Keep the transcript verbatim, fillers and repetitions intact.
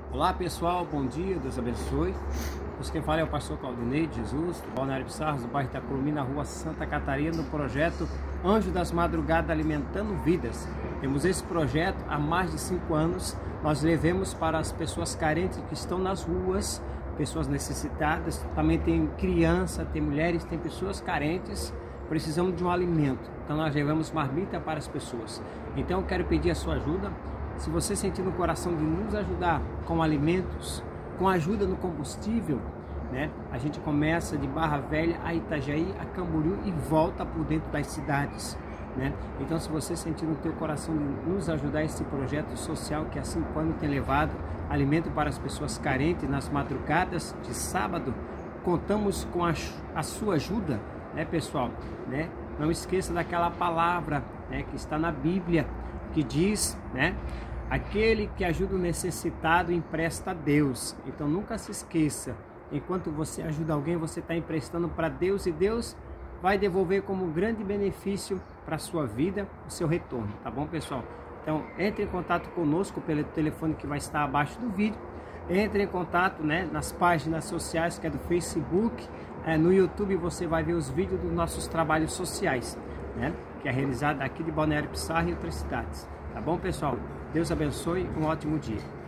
Olá pessoal, bom dia, Deus abençoe. Os quem fala é o pastor Claudinei de Jesus, do Balneário Pissarros, do bairro Itacurumi, na rua Santa Catarina, no projeto Anjo das Madrugadas Alimentando Vidas. Temos esse projeto há mais de cinco anos. Nós levamos para as pessoas carentes que estão nas ruas, pessoas necessitadas, também tem criança, tem mulheres, tem pessoas carentes, precisamos de um alimento. Então nós levamos marmita para as pessoas. Então eu quero pedir a sua ajuda. Se você sentir no coração de nos ajudar com alimentos, com ajuda no combustível, né? A gente começa de Barra Velha a Itajaí, a Camboriú e volta por dentro das cidades, né? Então, se você sentir no teu coração de nos ajudar esse projeto social que há cinco anos tem levado alimento para as pessoas carentes nas madrugadas de sábado, contamos com a, a sua ajuda, né, pessoal? Né? Não esqueça daquela palavra, né, que está na Bíblia, que diz, né? Aquele que ajuda o necessitado empresta a Deus. Então nunca se esqueça, enquanto você ajuda alguém, você está emprestando para Deus e Deus vai devolver como grande benefício para a sua vida o seu retorno, tá bom, pessoal? Então entre em contato conosco pelo telefone que vai estar abaixo do vídeo. Entre em contato, né, nas páginas sociais, que é do Facebook, é, no YouTube você vai ver os vídeos dos nossos trabalhos sociais, né, que é realizado aqui de Balneário Pissarros e outras cidades. Tá bom, pessoal? Deus abençoe, um ótimo dia.